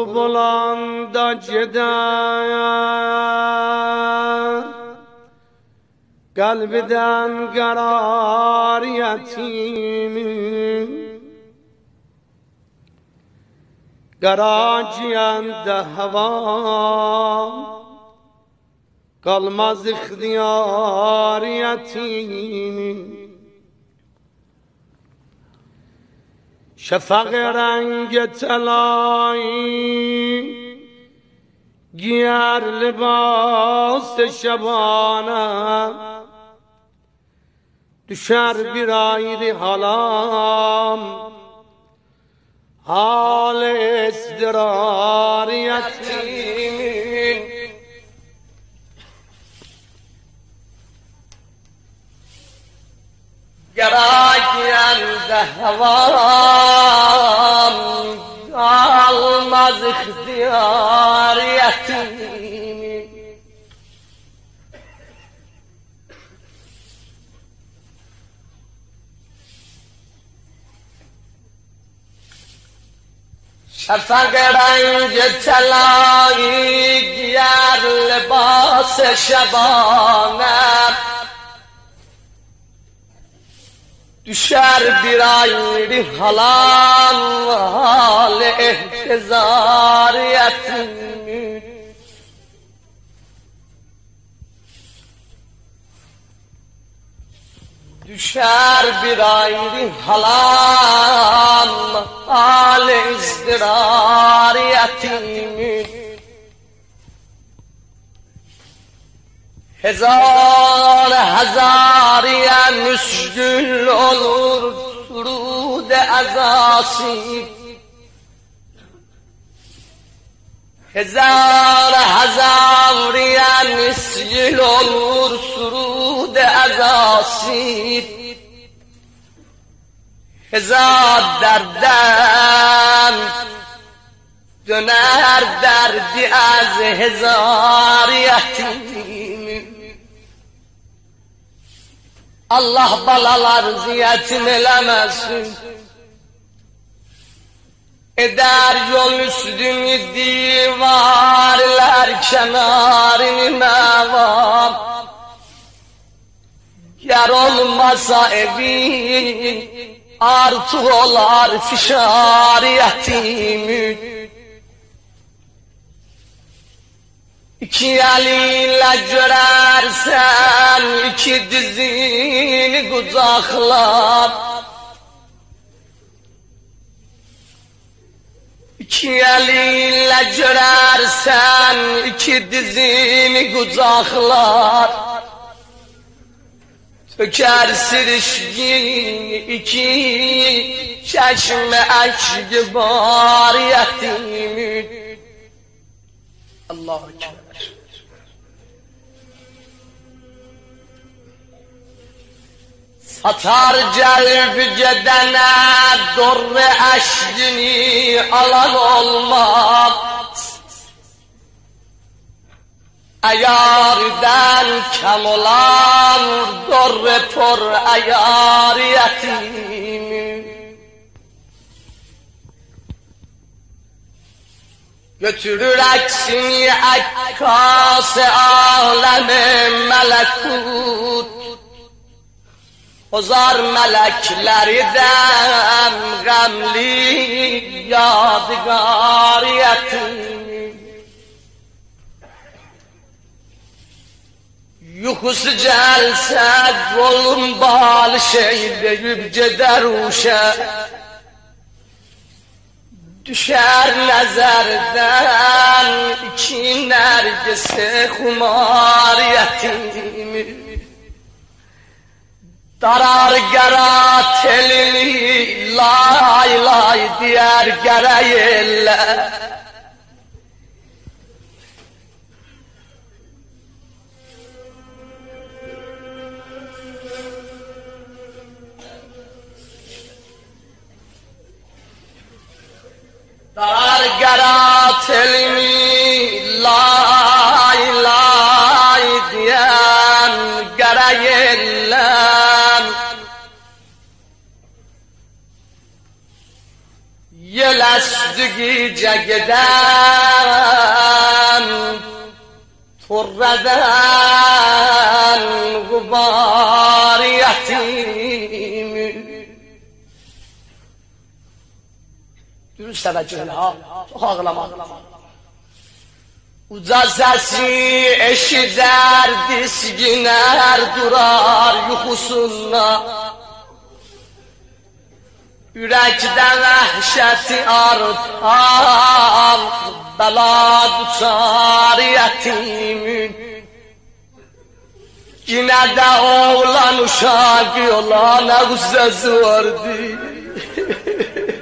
برو بلند جدن قلبدن قرار یتیمی قراجیان ده هوا قلمز اختیار یتیمی شفق رنگ طلایی گیر لباس شبانه دوشر بیراید حالام حال ازدرار یتیمی گراگیان ده هوام آلماز اختیار یتیمی شفق رنگ طلایی گیر لباس شبانه دوشر بیراید حالان حال احتضار یتیمی دوشر بیراید حالان حال ازدرار یتیمی هزار هزاریم مشکل olur سرود ازاسی هزار هزاریم مشکل olur سرود ازاسی هزار دردم دنر دردی از هزار یتیم Allah balalar ziyetim elemesin eder yol üstünü divarlar kenarını mevam yer olmasa evin artık olar fişar yetimin İki elinle görersen iki dizini kucaklar İki elinle görersen iki dizini kucaklar Töker sirişkin iki çeşme eşki var yetimin Allahu Ekber Satar celb cedene dorre eşkini alan olmaz Ayardan kem olan dorre por ayar yetimi Götürür eksini ekkâs-ı alem-i melekut Ozar meleklerden gamli yadigar yetim Yuhusu celse golun bal şeyde yübce deruşe Düşer nezerden iki nergisi kumar yetimi Darar gerat elini lay lay diğer gereğiyle Darar gerat elini lay lay diyen gereğiyle dil astigi cegeden Turreden gubar yetimin Dürüst sevecekler ha, çok ağlama. Uca sesi eşider, disginer durar yuxusunda. Yürekdə vəhşəti artar, bəla duçar yetimin. Yine de oğlan uşağı yola ne güzel vardı.